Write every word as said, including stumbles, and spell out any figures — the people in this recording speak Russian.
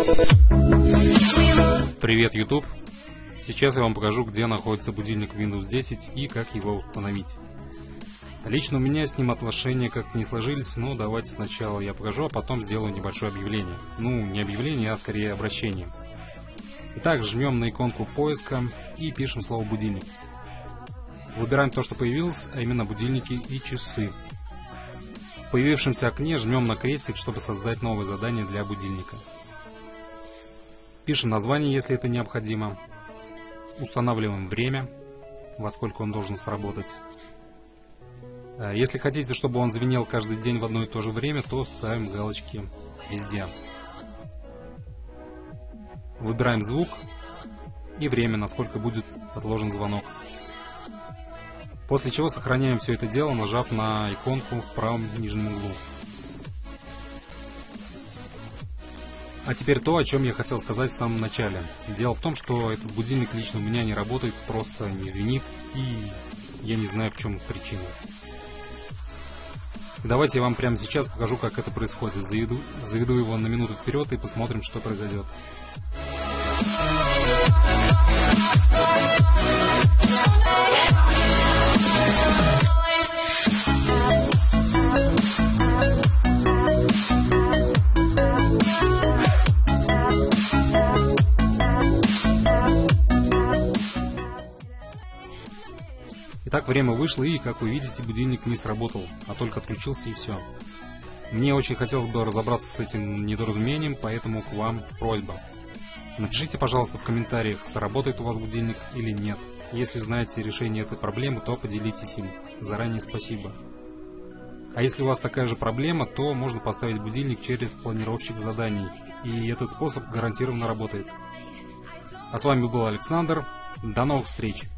Привет, YouTube! Сейчас я вам покажу, где находится будильник Windows десять и как его установить. Лично у меня с ним отношения как-то не сложились, но давайте сначала я покажу, а потом сделаю небольшое объявление. Ну, не объявление, а скорее обращение. Итак, жмем на иконку поиска и пишем слово «будильник». Выбираем то, что появилось, а именно будильники и часы. В появившемся окне жмем на крестик, чтобы создать новое задание для будильника. Пишем название, если это необходимо. Устанавливаем время, во сколько он должен сработать. Если хотите, чтобы он звенел каждый день в одно и то же время, то ставим галочки везде. Выбираем звук и время, насколько будет отложен звонок. После чего сохраняем все это дело, нажав на иконку в правом нижнем углу. А теперь то, о чем я хотел сказать в самом начале. Дело в том, что этот будильник лично у меня не работает, просто не звенит, и я не знаю, в чем причина. Давайте я вам прямо сейчас покажу, как это происходит. Заведу, заведу его на минуту вперед и посмотрим, что произойдет. Итак, время вышло, и, как вы видите, будильник не сработал, а только отключился, и все. Мне очень хотелось бы разобраться с этим недоразумением, поэтому к вам просьба. Напишите, пожалуйста, в комментариях, сработает у вас будильник или нет. Если знаете решение этой проблемы, то поделитесь им. Заранее спасибо. А если у вас такая же проблема, то можно поставить будильник через планировщик заданий, и этот способ гарантированно работает. А с вами был Александр. До новых встреч!